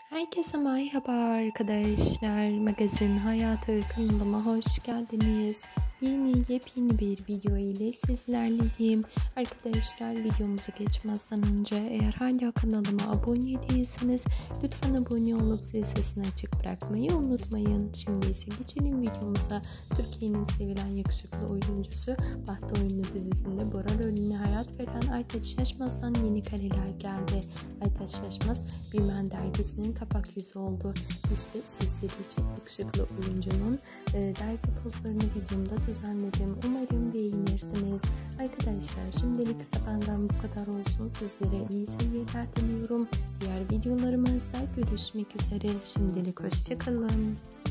Herkese merhaba arkadaşlar. Magazin Hayatı kanalıma hoş geldiniz. Yepyeni bir video ile sizlerleyim. Arkadaşlar, videomuza geçmezden önce eğer hala kanalıma abone değilseniz lütfen abone olup zil sesini açık bırakmayı unutmayın. Şimdi ise geçelim videomuza. Türkiye'nin sevilen yakışıklı oyuncusu Bahtı Oyunu dizisinde Bora rolüne hayat veren Aytaç Şaşmaz'dan yeni kareler geldi. Aytaç Şaşmaz, Bilmen dergisinin kapak yüzü oldu. İşte sizler için yakışıklı oyuncunun dergi pozlarını videomda düzenledim. Umarım beğenirsiniz. Arkadaşlar, şimdilik ise benden bu kadar olsun. Sizlere iyi seyirler diliyorum. Diğer videolarımızda görüşmek üzere. Şimdilik hoşçakalın.